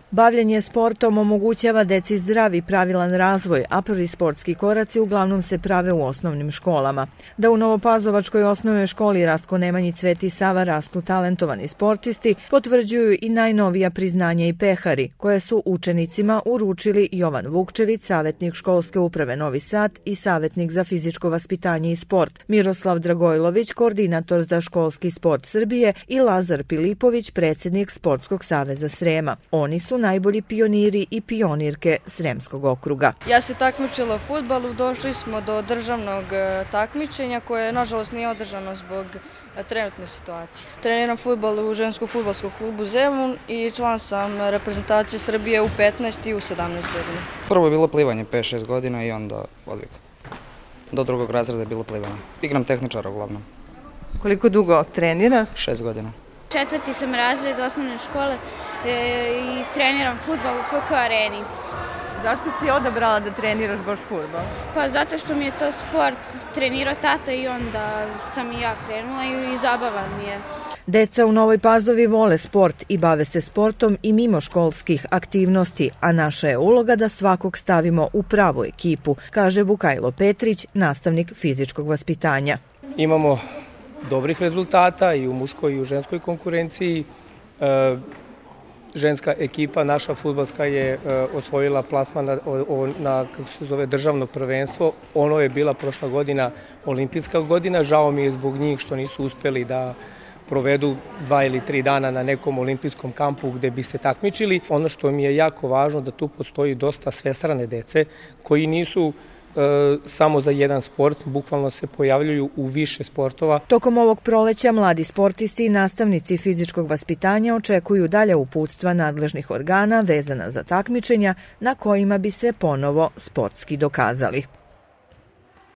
Bavljenje sportom omogućava deci zdrav i pravilan razvoj, a prvi sportski koraci uglavnom se prave u osnovnim školama. Da u Novopazovačkoj osnovnoj školi Rastko Nemanjić, Sveti Sava rastu talentovani sportisti, potvrđuju i najnovija priznanja i pehari, koje su učenicima uručili Jovan Vukčević, savjetnik školske uprave Novi Sad i savjetnik za fizičko vaspitanje i sport, Miroslav Dragojlović, koordinator za školski sport Srbije i Lazar Pilipović, predsjednik Sportskog saveza Srema. Oni su najbolji pioniri i pionirke Sremskog okruga. Ja se takmičila u fudbalu, došli smo do državnog takmičenja koje nažalost nije održano zbog trenutne situacije. Treniram fudbal u ženskom fudbalskom klubu Zemun i član sam reprezentacije Srbije u 15 i u 17 godina. Prvo je bilo plivanje 5-6 godina i onda odvika. Do drugog razreda je bilo plivanje. Igram tehničara uglavnom. Koliko dugo treniraš? 6 godina. 4. sam razred osnovne škole i treniram fudbal u FK Areni. Zašto si odabrala da treniraš baš fudbal? Pa zato što mi je to sport trenirao tata i onda sam i ja krenula i zabavan mi je. Deca u Novoj Pazovi vole sport i bave se sportom i mimo školskih aktivnosti, a naša je uloga da svakog stavimo u pravu ekipu, kaže Vukajlo Petrić, nastavnik fizičkog vaspitanja. Imamo dobrih rezultata i u muškoj i u ženskoj konkurenciji. Ženska ekipa, naša fudbalska, je osvojila plasman na kako se zove, državno prvenstvo. Ono je bila prošla godina olimpijska godina. Žao mi je zbog njih što nisu uspeli da provedu 2 ili 3 dana na nekom olimpijskom kampu gde bi se takmičili. Ono što mi je jako važno da tu postoji dosta svestrane dece koji nisu samo za jedan sport, bukvalno se pojavljuju u više sportova. Tokom ovog proleća mladi sportisti i nastavnici fizičkog vaspitanja očekuju dalja uputstva nadležnih organa vezana za takmičenja na kojima bi se ponovo sportski dokazali.